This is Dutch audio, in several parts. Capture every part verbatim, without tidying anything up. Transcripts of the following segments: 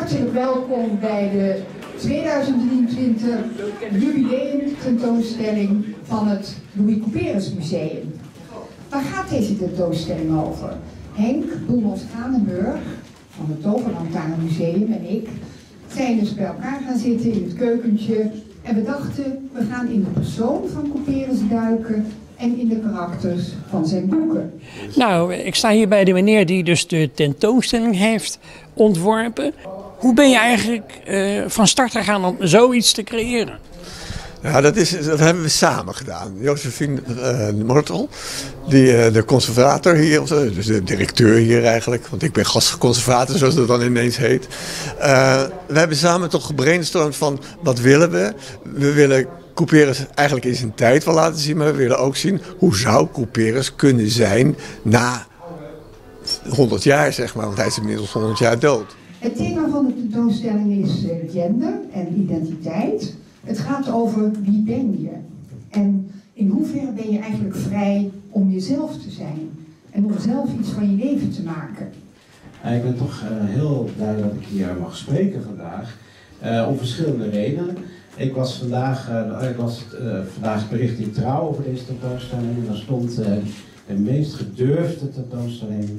Hartelijk welkom bij de tweeduizend drieëntwintig jubileum tentoonstelling van het Louis Couperus Museum. Waar gaat deze tentoonstelling over? Henk Boelmans-Kranenburg van het Toverlantaarn Museum en ik zijn dus bij elkaar gaan zitten in het keukentje en we dachten, we gaan in de persoon van Couperus duiken en in de karakters van zijn boeken. Nou, ik sta hier bij de meneer die dus de tentoonstelling heeft ontworpen. Hoe ben je eigenlijk uh, van start gegaan om zoiets te creëren? Ja, dat, is, dat hebben we samen gedaan. Josephine uh, Mortel, die, uh, de conservator hier, of, dus de directeur hier eigenlijk, want ik ben gastconservator zoals dat dan ineens heet. Uh, we hebben samen toch gebrainstormd van wat willen we? We willen Couperus eigenlijk in zijn tijd wel laten zien, maar we willen ook zien hoe zou Couperus kunnen zijn na honderd jaar, zeg maar, want hij is inmiddels honderd jaar dood. Het thema van de tentoonstelling is gender en identiteit. Het gaat over wie ben je en in hoeverre ben je eigenlijk vrij om jezelf te zijn en om zelf iets van je leven te maken. Ik ben toch uh, heel blij dat ik hier mag spreken vandaag, uh, om verschillende redenen. Ik was vandaag, uh, ik was, uh, vandaag bericht in Trouw over deze tentoonstelling en daar stond uh, de meest gedurfde tentoonstelling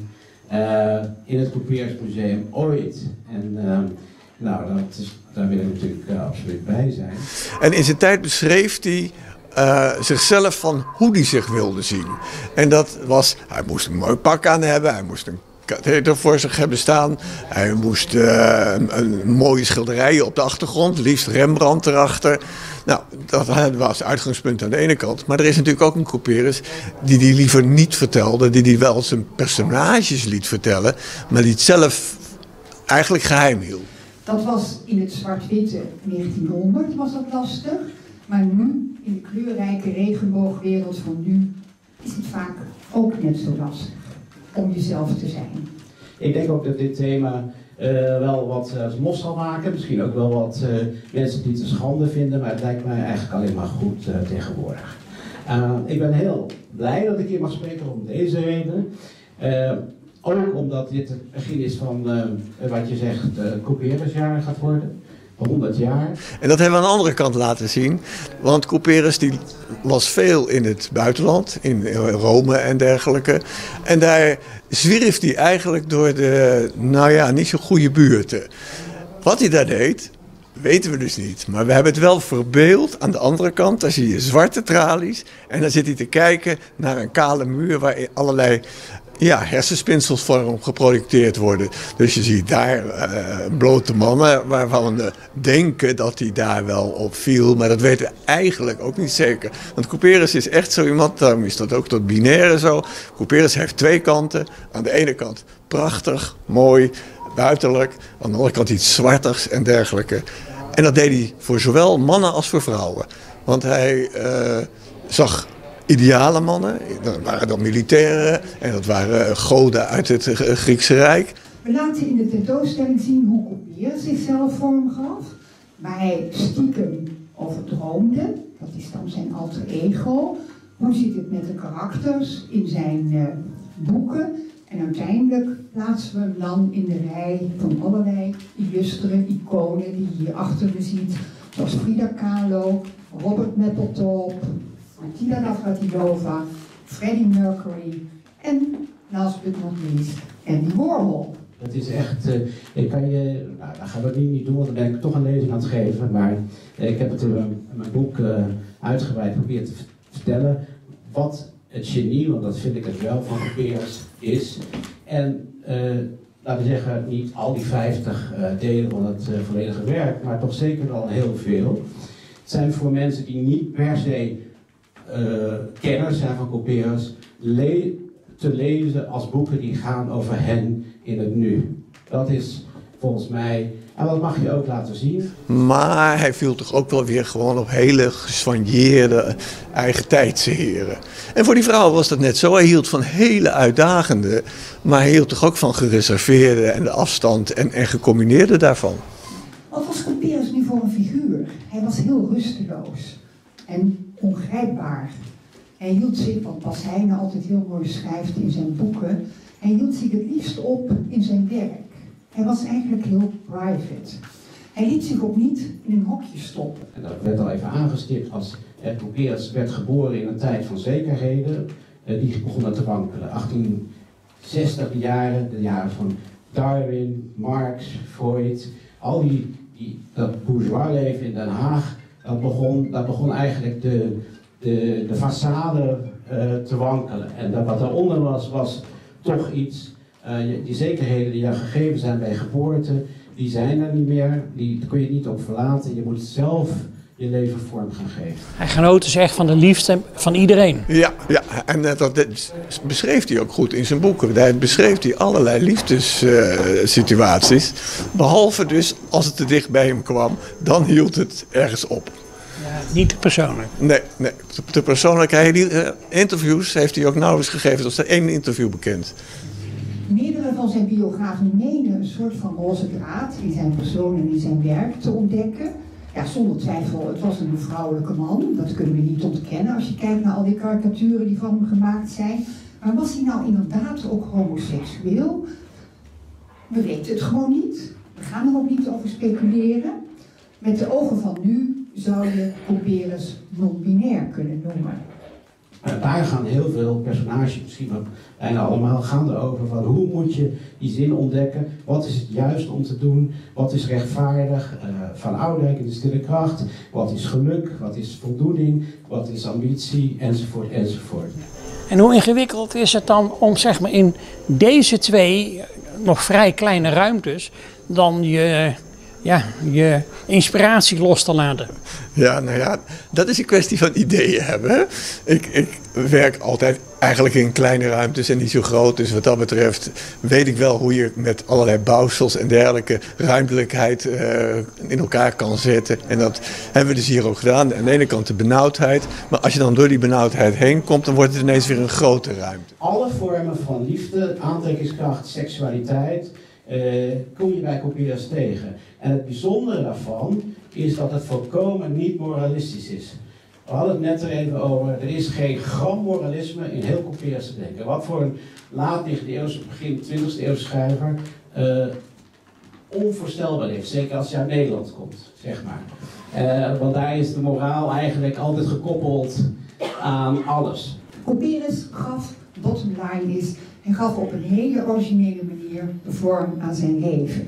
uh, in het Couperus Museum ooit. En uh, nou, dat is, daar wil ik natuurlijk uh, absoluut bij zijn. En in zijn tijd beschreef hij uh, zichzelf van hoe hij zich wilde zien. En dat was, hij moest een mooi pak aan hebben, hij moest een katheter voor zich hebben staan. Hij moest uh, een, een mooie schilderijen op de achtergrond, liefst Rembrandt erachter. Nou, dat was het uitgangspunt aan de ene kant. Maar er is natuurlijk ook een Couperus die die liever niet vertelde, die die wel zijn personages liet vertellen, maar die het zelf eigenlijk geheim hield. Dat was in het zwart-witte negentienhonderd was dat lastig, maar nu, in de kleurrijke regenboogwereld van nu, is het vaak ook net zo lastig om jezelf te zijn. Ik denk ook dat dit thema uh, wel wat uh, mos zal maken, misschien ook wel wat uh, mensen die het een schande vinden, maar het lijkt mij eigenlijk alleen maar goed uh, tegenwoordig. Uh, ik ben heel blij dat ik hier mag spreken om deze reden. Uh, Ook omdat dit het begin is van uh, wat je zegt, uh, Couperusjaar gaat worden. honderd jaar. En dat hebben we aan de andere kant laten zien. Want Couperus die was veel in het buitenland, in Rome en dergelijke. En daar zwierf hij eigenlijk door de, nou ja, niet zo goede buurten. Wat hij daar deed, weten we dus niet. Maar we hebben het wel verbeeld. Aan de andere kant, daar zie je zwarte tralies. En dan zit hij te kijken naar een kale muur waar allerlei ja, hersenspinsels vorm geprojecteerd worden. Dus je ziet daar uh, blote mannen waarvan we denken dat hij daar wel op viel. Maar dat weten we eigenlijk ook niet zeker. Want Couperus is echt zo iemand, daarom is dat ook dat binaire zo. Couperus heeft twee kanten. Aan de ene kant prachtig, mooi, buiterlijk. Aan de andere kant iets zwartigs en dergelijke. En dat deed hij voor zowel mannen als voor vrouwen. Want hij uh, zag ideale mannen, dat waren dan militairen en dat waren goden uit het Griekse Rijk. We laten in de tentoonstelling zien hoe Couperus zichzelf vorm gaf, waar hij stiekem over droomde, dat is dan zijn alter ego. Hoe zit het met de karakters in zijn uh, boeken en uiteindelijk plaatsen we hem dan in de rij van allerlei illustere iconen die je hier achter me ziet, zoals Frida Kahlo, Robert Mapplethorpe, Martina Navratilova, Freddie Mercury en, last but not least, Andy Warhol. Het is echt, uh, ik kan je, nou, dat gaan we nu niet doen, want dan ben ik toch een lezing aan het geven, maar uh, ik heb het in mijn, mijn boek uh, uitgebreid geprobeerd te vertellen wat het genie, want dat vind ik het wel van Couperus, is. En uh, laten we zeggen, niet al die vijftig uh, delen van het uh, volledige werk, maar toch zeker wel heel veel. Het zijn voor mensen die niet per se Uh, kenners zijn van Couperus, le te lezen als boeken die gaan over hen in het nu. Dat is volgens mij, en dat mag je ook laten zien. Maar hij viel toch ook wel weer gewoon op hele gesoigneerde eigen tijdse heren. En voor die vrouw was dat net zo. Hij hield van hele uitdagende, maar hij hield toch ook van gereserveerde en de afstand en, en gecombineerde daarvan. Wat was Couperus nu voor een figuur? Hij was heel rusteloos en ongrijpbaar. Hij hield zich, wat Bas Heijnen altijd heel mooi schrijft in zijn boeken, hij hield zich het liefst op in zijn werk. Hij was eigenlijk heel private. Hij liet zich ook niet in een hokje stoppen. En dat werd al even aangestipt als Couperus werd geboren in een tijd van zekerheden. Uh, die begonnen te wankelen. achttienzestig jaren, de jaren van Darwin, Marx, Freud. Al die, die dat bourgeois leven in Den Haag, dat begon, dat begon eigenlijk de, de, de façade uh, te wankelen. En dat wat daaronder was, was toch iets. Uh, die zekerheden die jou gegeven zijn bij geboorte, die zijn er niet meer. Die kun je niet op verlaten. Je moet zelf je leven vorm gaan geven. Hij genoot dus echt van de liefde van iedereen. Ja, ja. En uh, dat beschreef hij ook goed in zijn boeken. Daar beschreef hij allerlei liefdessituaties. Uh, behalve dus als het te dicht bij hem kwam, dan hield het ergens op. Ja, niet te persoonlijk. Nee, nee. Te persoonlijk. Hij, die, uh, interviews heeft hij ook nauwelijks gegeven. Er is er één interview bekend. Meerdere van zijn biografen menen een soort van roze draad in zijn persoon en in zijn werk te ontdekken. Ja, zonder twijfel, het was een vrouwelijke man, dat kunnen we niet ontkennen als je kijkt naar al die karikaturen die van hem gemaakt zijn. Maar was hij nou inderdaad ook homoseksueel? We weten het gewoon niet. We gaan er ook niet over speculeren. Met de ogen van nu zou je Couperus non-binair kunnen noemen. Uh, daar gaan heel veel personages, misschien wel bijna allemaal, gaan erover van hoe moet je die zin ontdekken, wat is het juist om te doen, wat is rechtvaardig, uh, Van Oudijk in De Stille Kracht, wat is geluk, wat is voldoening, wat is ambitie, enzovoort, enzovoort. En hoe ingewikkeld is het dan om zeg maar in deze twee nog vrij kleine ruimtes dan je, ja, je inspiratie los te laten? Ja, nou ja, dat is een kwestie van ideeën hebben. Ik, ik werk altijd eigenlijk in kleine ruimtes en niet zo groot. Dus wat dat betreft weet ik wel hoe je met allerlei bouwsels en dergelijke ruimtelijkheid uh, in elkaar kan zetten. En dat hebben we dus hier ook gedaan. Aan de ene kant de benauwdheid. Maar als je dan door die benauwdheid heen komt, dan wordt het ineens weer een grote ruimte. Alle vormen van liefde, aantrekkingskracht, seksualiteit, uh, kom je bij Couperus tegen. En het bijzondere daarvan is dat het volkomen niet moralistisch is. We hadden het net er even over, er is geen gram moralisme in heel Couperus te denken. Wat voor een laat negentiende eeuwse, begin twintigste eeuwse schrijver uh, onvoorstelbaar is. Zeker als je uit Nederland komt, zeg maar. Uh, want daar is de moraal eigenlijk altijd gekoppeld aan alles. Couperus gaf, bottom line is, hij gaf op een hele originele manier vorm aan zijn leven.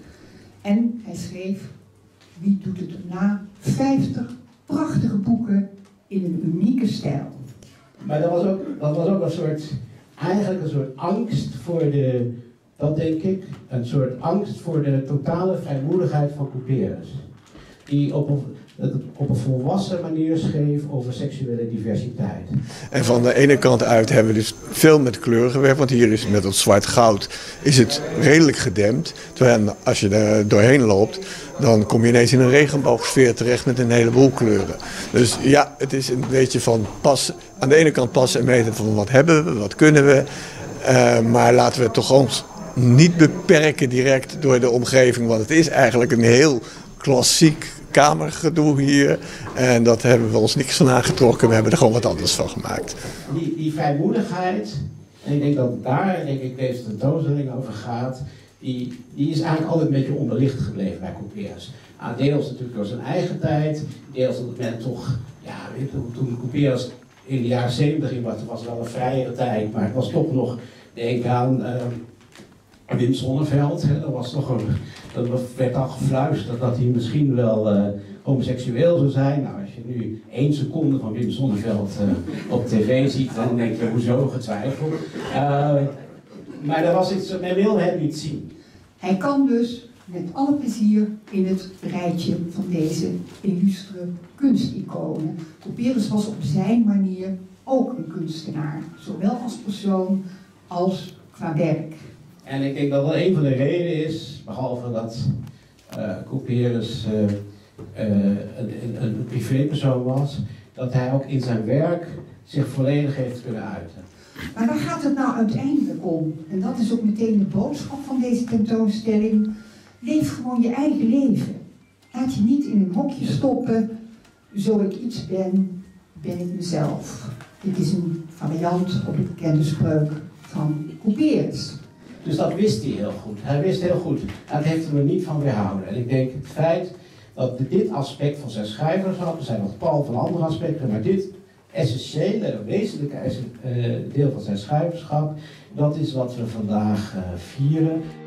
En hij schreef, wie doet het na, vijftig prachtige boeken in een unieke stijl. Maar dat was ook, dat was ook een soort, eigenlijk een soort angst voor de, dat denk ik, een soort angst voor de totale vrijmoedigheid van Couperus. Die op een, op een volwassen manier schreef over seksuele diversiteit. En van de ene kant uit hebben we dus veel met kleur gewerkt, want hier is met dat zwart goud is het redelijk gedempt. Terwijl als je er doorheen loopt, dan kom je ineens in een regenboogsfeer terecht met een heleboel kleuren. Dus ja, het is een beetje van pas, aan de ene kant passen en meten van wat hebben we, wat kunnen we. Uh, maar laten we het toch ons niet beperken direct door de omgeving, want het is eigenlijk een heel klassiek kamergedoe hier. En dat hebben we ons niks van aangetrokken. We hebben er gewoon wat anders van gemaakt. Die, die vrijmoedigheid, en ik denk dat daar denk ik deze tentoonstelling over gaat, die, die is eigenlijk altijd een beetje onderlicht gebleven bij Couperus. Ah, deels natuurlijk door zijn eigen tijd, deels omdat men toch, ja, weet je, toen Couperus in de jaren zeventig in was, was het wel een vrijere tijd, maar het was toch nog, denk aan uh, Wim Sonneveld, hè, dat was toch een, dat werd al gefluisterd dat hij misschien wel uh, homoseksueel zou zijn. Nou, als je nu één seconde van Wim Sonneveld uh, op tv ziet, dan denk je, hoezo, getwijfeld. Uh, maar dat was iets, men wilde het niet zien. Hij kan dus met alle plezier in het rijtje van deze illustre kunsticonen. Couperus was op zijn manier ook een kunstenaar, zowel als persoon als qua werk. En ik denk dat dat een van de redenen is, behalve dat uh, Couperus uh, uh, een, een, een privépersoon was, dat hij ook in zijn werk zich volledig heeft kunnen uiten. Maar waar gaat het nou uiteindelijk om? En dat is ook meteen de boodschap van deze tentoonstelling. Leef gewoon je eigen leven. Laat je niet in een hokje stoppen. Zo ik iets ben, ben ik mezelf. Dit is een variant op de bekende spreuk van Couperus. Dus dat wist hij heel goed. Hij wist heel goed. En dat heeft hem er niet van weerhouden. En ik denk het feit dat dit aspect van zijn schrijverschap, er zijn nog tal van andere aspecten, maar dit essentiële, wezenlijke deel van zijn schrijverschap, dat is wat we vandaag uh, vieren.